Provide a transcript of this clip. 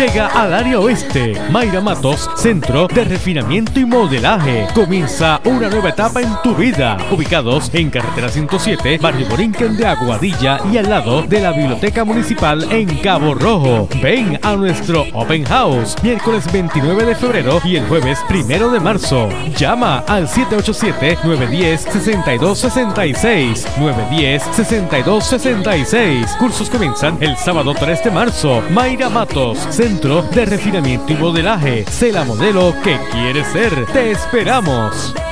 llega al área oeste. Mayra Matos, Centro de Refinamiento y Modelaje. Comienza una nueva etapa en tu vida. Ubicados en carretera 107, barrio Borinquen de Aguadilla y al lado de la Biblioteca Municipal en Cabo Rojo. Ven a nuestro Open House, miércoles 29 de febrero y el jueves 1 de marzo. Llama al 787-910-6266. 910-6266. Cursos comienzan el sábado 3 de marzo. Mayra Matos, Centro de Refinamiento y Modelaje. Sé la modelo que quieres ser. ¡Te esperamos!